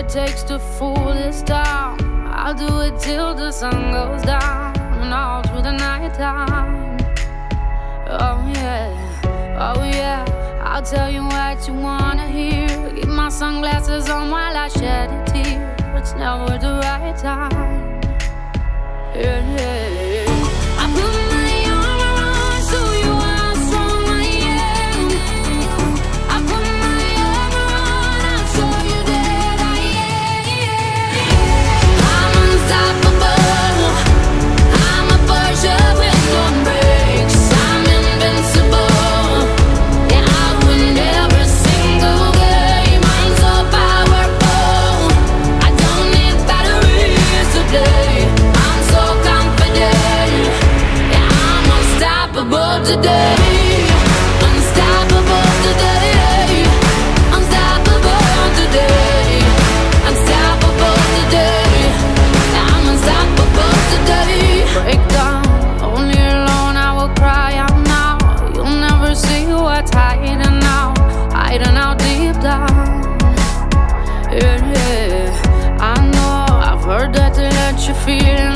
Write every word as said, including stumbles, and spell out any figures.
takes to fool this town. I'll do it till the sun goes down and all through the night time. Oh yeah, oh yeah, I'll tell you what you wanna hear. Keep my sunglasses on while I shed a tear. It's never the right time. Yeah, yeah, yeah. I put my arm around so you how strong I am. I put my arm around, I'll show you that I am. I'm unstoppable. I'm a Porsche with no brakes. I'm invincible. Yeah, I win every single game. I'm so powerful. I don't need batteries to play. I'm so confident. Yeah, I'm unstoppable today. Unstoppable today. Unstoppable today. Unstoppable today. Yeah, I'm unstoppable today. Break down, only alone I will cry out now. You'll never see what's hiding out, hiding out deep down. Yeah, yeah, I know, I've heard that to let you feel